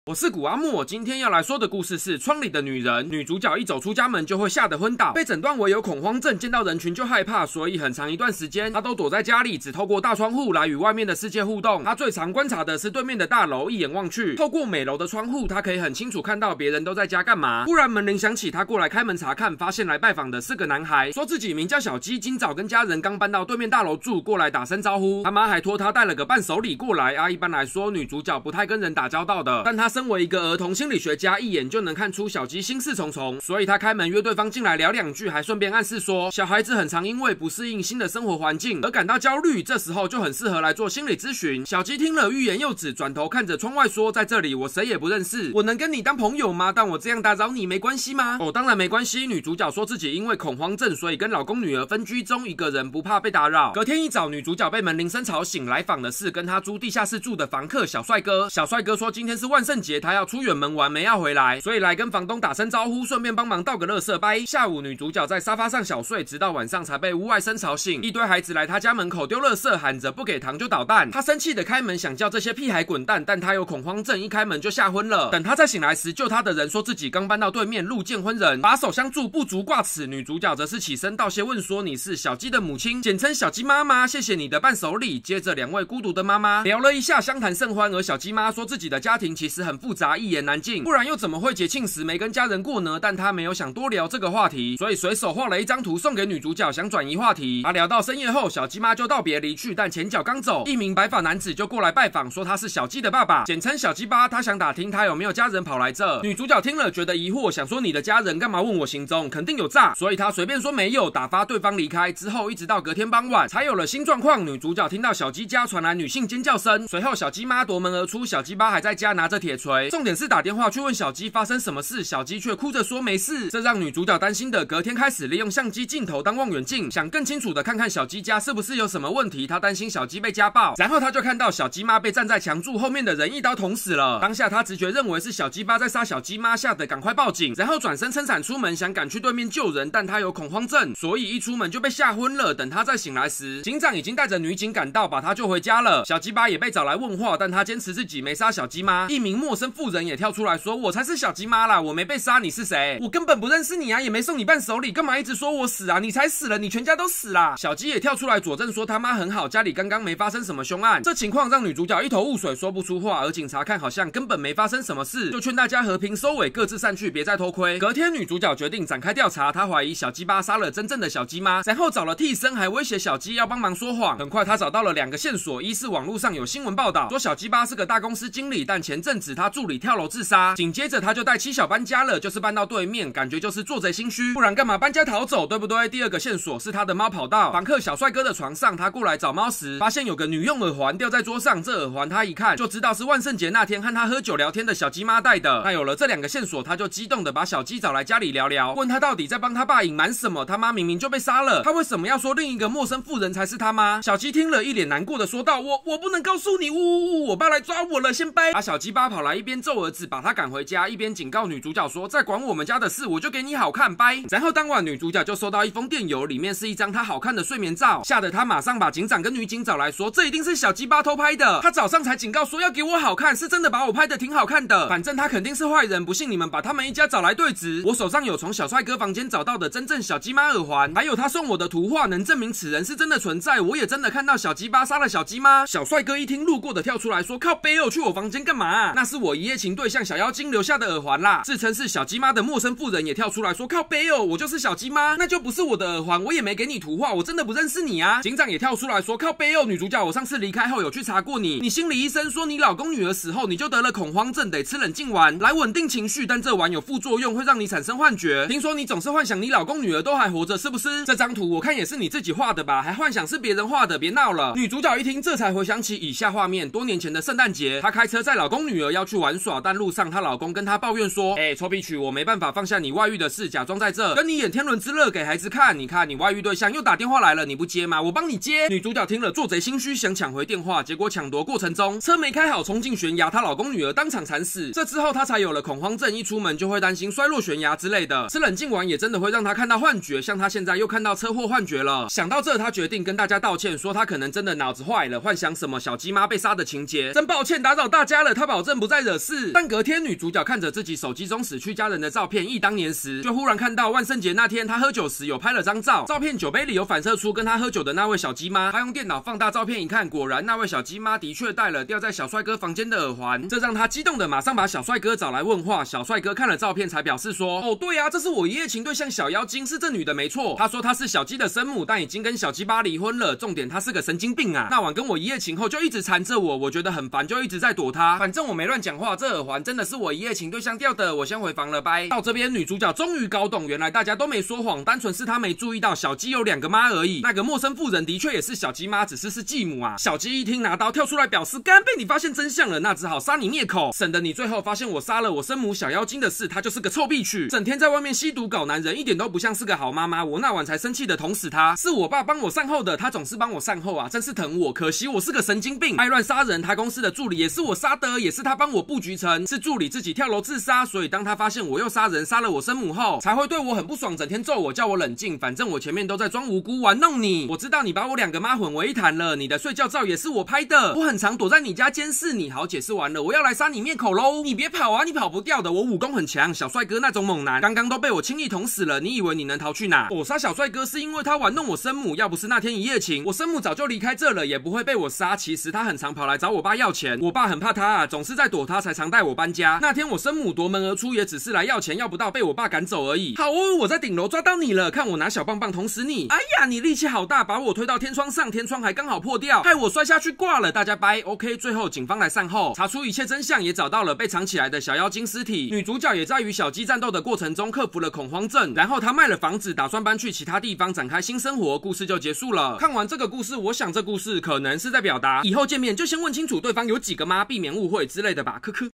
我是古阿莫，今天要来说的故事是《窗里的女人》。女主角一走出家门就会吓得昏倒，被诊断为有恐慌症，见到人群就害怕，所以很长一段时间她都躲在家里，只透过大窗户来与外面的世界互动。她最常观察的是对面的大楼，一眼望去，透过每楼的窗户，她可以很清楚看到别人都在家干嘛。忽然门铃响起，她过来开门查看，发现来拜访的是个男孩，说自己名叫小鸡，今早跟家人刚搬到对面大楼住，过来打声招呼。他妈还托他带了个伴手礼过来。一般来说，女主角不太跟人打交道的，但她身为一个儿童心理学家，一眼就能看出小鸡心事重重，所以她开门约对方进来聊两句，还顺便暗示说，小孩子很常因为不适应新的生活环境而感到焦虑，这时候就很适合来做心理咨询。小鸡听了欲言又止，转头看着窗外说，在这里我谁也不认识，我能跟你当朋友吗？但我这样打扰你没关系吗？当然没关系。女主角说自己因为恐慌症，所以跟老公女儿分居中，一个人不怕被打扰。隔天一早，女主角被门铃声吵醒，来访的是跟她租地下室住的房客小帅哥。小帅哥说今天是万圣节，他要出远门玩，没要回来，所以来跟房东打声招呼，顺便帮忙倒个垃圾拜。下午女主角在沙发上小睡，直到晚上才被屋外声吵醒，一堆孩子来她家门口丢垃圾，喊着不给糖就捣蛋。她生气的开门想叫这些屁孩滚蛋，但她有恐慌症，一开门就吓昏了。等她再醒来时，救她的人说自己刚搬到对面，路见昏人，把手相助，不足挂齿。女主角则是起身道谢，问说你是小鸡的母亲，简称小鸡妈妈，谢谢你的伴手礼。接着两位孤独的妈妈聊了一下，相谈甚欢。而小鸡妈说自己的家庭其实很复杂，一言难尽，不然又怎么会节庆时没跟家人过呢？但她没有想多聊这个话题，所以随手画了一张图送给女主角，想转移话题。聊到深夜后，小鸡妈就道别离去，但前脚刚走，一名白发男子就过来拜访，说他是小鸡的爸爸，简称小鸡爸，他想打听他有没有家人跑来这。女主角听了觉得疑惑，想说你的家人干嘛问我行踪，肯定有诈，所以她随便说没有，打发对方离开。之后一直到隔天傍晚才有了新状况。女主角听到小鸡家传来女性尖叫声，随后小鸡妈夺门而出，小鸡爸还在家拿着铁锤，重点是打电话去问小鸡发生什么事，小鸡却哭着说没事。这让女主角担心的隔天开始利用相机镜头当望远镜，想更清楚的看看小鸡家是不是有什么问题。她担心小鸡被家暴，然后她就看到小鸡妈被站在墙柱后面的人一刀捅死了。当下她直觉认为是小鸡爸在杀小鸡妈，吓得赶快报警，然后转身撑伞出门，想赶去对面救人，但她有恐慌症，所以一出门就被吓昏了。等她再醒来时，警长已经带着女警赶到，把她救回家了。小鸡爸也被找来问话，但他坚持自己没杀小鸡妈。一名陌生妇人也跳出来说，我才是小鸡妈啦，我没被杀，你是谁？我根本不认识你啊，也没送你伴手礼，干嘛一直说我死啊？你才死了，你全家都死啦。小鸡也跳出来佐证说他妈很好，家里刚刚没发生什么凶案。这情况让女主角一头雾水，说不出话，而警察看好像根本没发生什么事，就劝大家和平收尾，各自散去，别再偷窥。隔天女主角决定展开调查，她怀疑小鸡爸杀了真正的小鸡妈，然后找了替身，还威胁小鸡要帮忙说谎。很快她找到了2个线索，一是网络上有新闻报道说小鸡爸是个大公司经理，但前阵子他助理跳楼自杀，紧接着他就带妻小搬家了，就是搬到对面，感觉就是做贼心虚，不然干嘛搬家逃走，对不对？第2个线索是他的猫跑到房客小帅哥的床上，他过来找猫时发现有个女用耳环掉在桌上，这耳环他一看就知道是万圣节那天和他喝酒聊天的小鸡妈戴的。那有了这2个线索，他就激动的把小鸡找来家里聊聊，问他到底在帮他爸隐瞒什么，他妈明明就被杀了，他为什么要说另一个陌生妇人才是他妈？小鸡听了一脸难过的说道，我不能告诉你，我爸来抓我了，先掰。小鸡爸跑来一边揍儿子把他赶回家，一边警告女主角说，再管我们家的事我就给你好看，掰。然后当晚女主角就收到一封电邮，里面是一张她好看的睡眠照，吓得她马上把警长跟女警找来说，这一定是小鸡爸偷拍的，他早上才警告说要给我好看，是真的把我拍的挺好看的，反正他肯定是坏人，不信你们把他们一家找来对质。我手上有从小帅哥房间找到的真正小鸡妈耳环，还有他送我的图画，能证明此人是真的存在，我也真的看到小鸡爸杀了小鸡妈。小帅哥一听路过的跳出来说，靠北去我房间干嘛啊？那是我一夜情对象小妖精留下的耳环啦。自称是小鸡妈的陌生妇人也跳出来说，靠北我就是小鸡妈，那就不是我的耳环，我也没给你图画，我真的不认识你啊。警长也跳出来说，靠北女主角，我上次离开后有去查过你心理医生说你老公女儿死后你就得了恐慌症，得吃冷静丸来稳定情绪，但这丸有副作用，会让你产生幻觉。听说你总是幻想你老公女儿都还活着，是不是？这张图我看也是你自己画的吧，还幻想是别人画的，别闹了。女主角一听这才回想起以下画面，多年前的圣诞节，她开车载老公女儿要去玩耍，但路上她老公跟她抱怨说，臭屁曲，我没办法放下你外遇的事，假装在这跟你演天伦之乐给孩子看，你看你外遇对象又打电话来了，你不接吗？我帮你接。女主角听了做贼心虚，想抢回电话，结果抢夺过程中车没开好，冲进悬崖，她老公女儿当场惨死。这之后她才有了恐慌症，一出门就会担心摔落悬崖之类的。吃冷静丸也真的会让她看到幻觉，像她现在又看到车祸幻觉了。想到这，她决定跟大家道歉，说她可能真的脑子坏了，幻想什么小鸡妈被杀的情节。真抱歉打扰大家了，她保证不再再惹事。但隔天女主角看着自己手机中死去家人的照片，忆当年时，就忽然看到万圣节那天她喝酒时有拍了张照，照片酒杯里有反射出跟她喝酒的那位小鸡妈。她用电脑放大照片一看，果然那位小鸡妈的确戴了掉在小帅哥房间的耳环，这让她激动的马上把小帅哥找来问话。小帅哥看了照片才表示说，哦对啊，这是我一夜情对象小妖精，是这女的没错。他说她是小鸡的生母，但已经跟小鸡巴离婚了，重点她是个神经病啊。那晚跟我一夜情后就一直缠着我觉得很烦，就一直在躲她。反正我没乱讲话，这耳环真的是我一夜情对象掉的，我先回房了，拜。到这边女主角终于搞懂，原来大家都没说谎，单纯是她没注意到小鸡有2个妈而已。那个陌生妇人的确也是小鸡妈，只是继母啊。小鸡一听拿刀跳出来表示，干被你发现真相了，那只好杀你灭口，省得你最后发现我杀了我生母小妖精的事，她就是个臭屁曲，整天在外面吸毒搞男人，一点都不像是个好妈妈。我那晚才生气的捅死她，是我爸帮我善后的，他总是帮我善后啊，真是疼我，可惜我是个神经病，爱乱杀人。他公司的助理也是我杀的，也是他帮我布局成，是助理自己跳楼自杀，所以当他发现我又杀人杀了我生母后，才会对我很不爽，整天揍我，叫我冷静，反正我前面都在装无辜玩弄你。我知道你把我2个妈混为一谈了，你的睡觉照也是我拍的，我很常躲在你家监视你。好，解释完了，我要来杀你灭口喽，你别跑啊，你跑不掉的，我武功很强，小帅哥那种猛男刚刚都被我轻易捅死了，你以为你能逃去哪？我杀小帅哥是因为他玩弄我生母，要不是那天一夜情，我生母早就离开这了，也不会被我杀。其实他很常跑来找我爸要钱，我爸很怕他啊，总是在躲他，才常带我搬家。那天我生母夺门而出，也只是来要钱，要不到被我爸赶走而已。好哦，我在顶楼抓到你了，看我拿小棒棒捅死你。哎呀，你力气好大，把我推到天窗上，天窗还刚好破掉，害我摔下去挂了。大家掰 OK。最后警方来善后，查出一切真相，也找到了被藏起来的小妖精尸体。女主角也在与小鸡战斗的过程中克服了恐慌症，然后她卖了房子，打算搬去其他地方展开新生活，故事就结束了。看完这个故事，我想这故事可能是在表达以后见面就先问清楚对方有几个妈，避免误会之类的吧，科科。